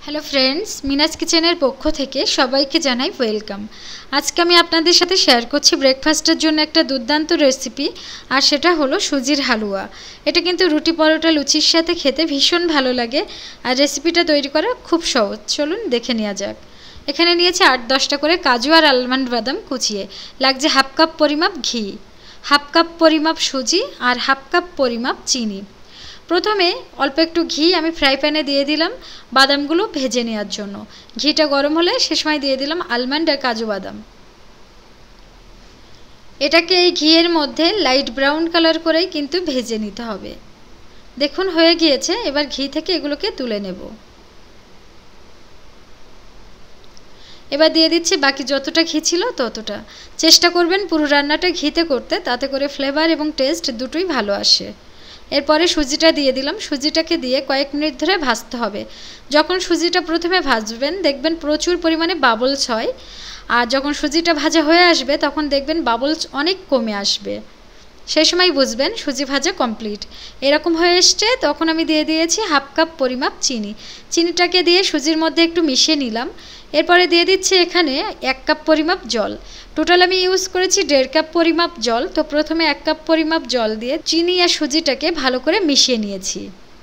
Hello friends, মিনাজ কিচেনের পক্ষ থেকে সবাইকে জানাই ওয়েলকাম। আজকে আমি আপনাদের সাথে শেয়ার করছি ব্রেকফাস্টের জন্য একটা দুর্দান্ত রেসিপি, আর সেটা হলো সুজির হালুয়া। এটা কিন্তু রুটি পরোটা লুচির সাথে খেতে ভীষণ ভালো লাগে, আর রেসিপিটা তৈরি করা খুব সহজ। চলুন দেখে নেওয়া যাক। এখানে নিয়েছি 8-10টা করে কাজু আর আলমন্ড বাদাম কুচিয়ে, লাগছে হাফ কাপ পরিমাপ ঘি, হাফ কাপ পরিমাপ সুজি আর হাফ কাপ পরিমাপ চিনি। প্রথমে অল্প একটু ঘি আমি ফ্রাই প্যানে দিয়ে দিলাম বাদামগুলো ভেজে নেওয়ার জন্য। ঘিটা গরম হলে সে সময় দিয়ে দিলাম আলমন্ড আর কাজু বাদাম। এটাকে এই ঘিয়ের মধ্যে লাইট ব্রাউন কালার করেই কিন্তু ভেজে নিতে হবে। দেখুন হয়ে গিয়েছে, এবার ঘি থেকে এগুলোকে তুলে নেব। এবার দিয়ে দিচ্ছি বাকি যতটা ঘি ছিল ততটা। চেষ্টা করবেন পুরো রান্নাটা ঘিতে করতে, তাতে করে ফ্লেভার এবং টেস্ট দুটোই ভালো আসে। এরপরে সুজিটা দিয়ে দিলাম। সুজিটাকে দিয়ে কয়েক মিনিট ধরে ভাজতে হবে। যখন সুজিটা প্রথমে ভাজবেন দেখবেন প্রচুর পরিমাণে বাবলস হয়, আর যখন সুজিটা ভাজা হয়ে আসবে তখন দেখবেন বাবলস অনেক কমে আসবে। সেই সময় বুঝবেন সুজি ভাজা কমপ্লিট। এরকম হয়ে এসছে তখন আমি দিয়ে দিয়েছি হাফ কাপ পরিমাপ চিনি। চিনিটাকে দিয়ে সুজির মধ্যে একটু মিশিয়ে নিলাম। এরপরে দিয়ে দিচ্ছি এখানে 1 কাপ পরিমাপ জল। টোটাল আমি ইউজ করেছি 1.5 কাপ পরিমাপ জল। তো প্রথমে 1 কাপ পরিমাপ জল দিয়ে চিনি আর সুজিটাকে ভালো করে মিশিয়ে নিয়েছি।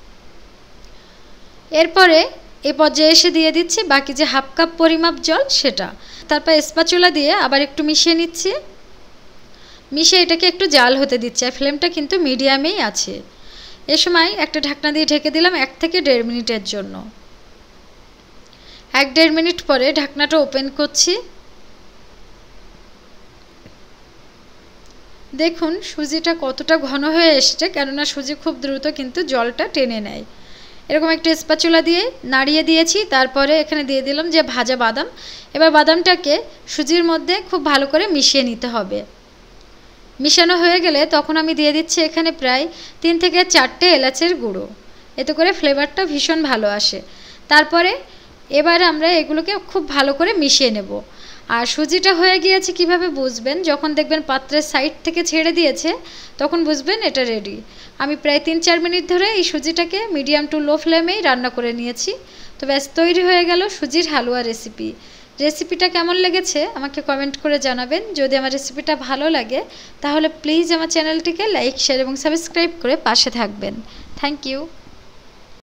এরপরে এই পর্যায়ে এসে দিয়ে দিচ্ছি বাকি যে হাফ কাপ পরিমাপ জল সেটা। তারপর স্প্যাচুলা দিয়ে আবার একটু মিশিয়ে নিচ্ছি। মিশিয়ে এটাকে একটু জাল হতে দিচ্ছি, আর ফ্লেমটা কিন্তু মিডিয়ামেই আছে। এ সময় একটা ঢাকনা দিয়ে ঢেকে দিলাম 1 থেকে 1.5 মিনিটের জন্য। 1-1.5 মিনিট পরে ঢাকনাটা ওপেন করছি। দেখুন সুজিটা কতটা ঘন হয়ে এসছে, কেননা সুজি খুব দ্রুত কিন্তু জলটা টেনে নেয়। এরকম একটা স্প্যাচুলা দিয়ে নাড়িয়ে দিয়েছি। তারপরে এখানে দিয়ে দিলাম যে ভাজা বাদাম। এবার বাদামটাকে সুজির মধ্যে খুব ভালো করে মিশিয়ে নিতে হবে। মিশানো হয়ে গেলে তখন আমি দিয়ে দিচ্ছি এখানে প্রায় 3 থেকে 4টে এলাচের গুঁড়ো। এতে করে ফ্লেভারটা ভীষণ ভালো আসে। তারপরে এবার আমরা এগুলোকে খুব ভালো করে মিশিয়ে নেব। আর সুজিটা হয়ে গিয়েছে কিভাবে বুঝবেন? যখন দেখবেন পাত্রের সাইড থেকে ছেড়ে দিয়েছে তখন বুঝবেন এটা রেডি। আমি প্রায় 3-4 মিনিট ধরে এই সুজিটাকে মিডিয়াম টু লো ফ্লেমেই রান্না করে নিয়েছি। তো ব্যাস তৈরি হয়ে গেল সুজির হালুয়া রেসিপি। রেসিপিটা কেমন লেগেছে আমাকে কমেন্ট করে জানাবেন। যদি আমার রেসিপিটা ভালো লাগে তাহলে প্লিজ আমার চ্যানেলটিকে লাইক, শেয়ার এবং সাবস্ক্রাইব করে পাশে থাকবেন। Thank you.